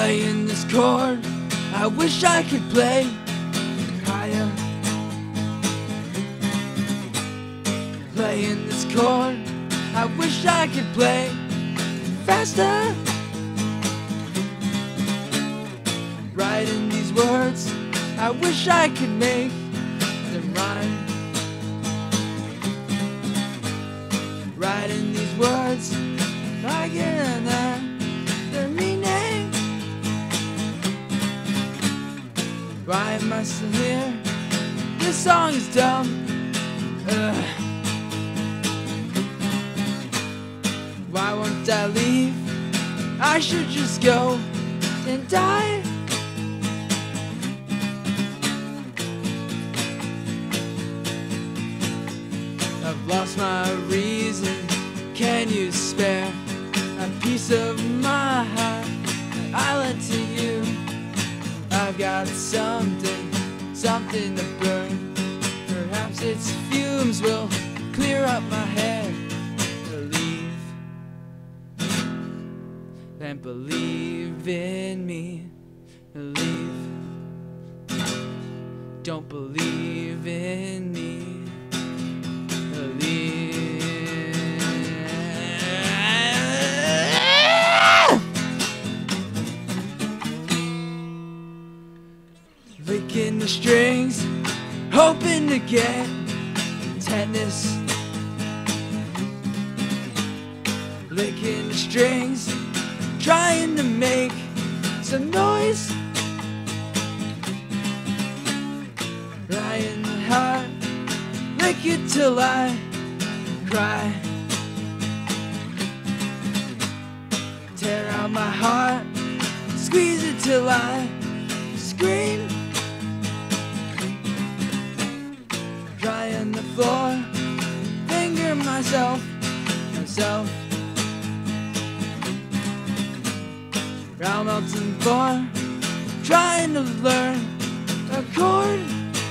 Playing this chord, I wish I could play higher. Playing this chord, I wish I could play faster. Writing these words, I wish I could make them rhyme. Writing these words, I get their meaning. Why am I still here? This song is dumb. Why won't I leave? I should just go and die. I've lost my reason. Can you spare a piece of my heart I lent to you? I've got something to burn. Perhaps its fumes will clear up my head. Believe and believe in me. Believe. Don't believe in me. Licking the strings, hoping to get tetanus. Licking the strings, trying to make some noise. Lying the heart, lick it till I cry. Tear out my heart, squeeze it till I scream. Dry on the floor, finger myself. Round melting floor, trying to learn a chord.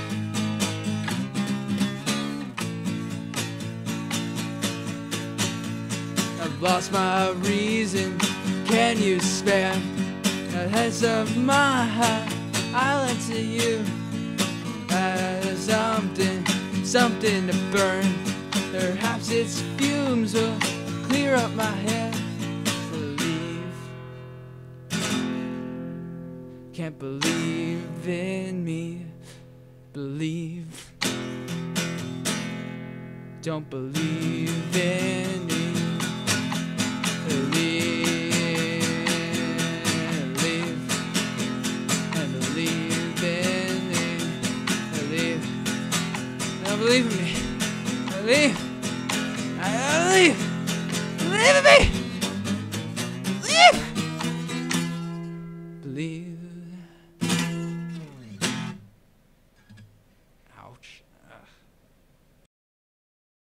I've lost my reason. Can you spare a piece of my heart I lent to you? Something to burn. Perhaps its fumes will clear up my head. Believe. Can't believe in me. Believe. Don't believe in me. Believe. And believe in me. Believe. Don't believe in me. Believe. I believe. Believe in me. Believe. Believe.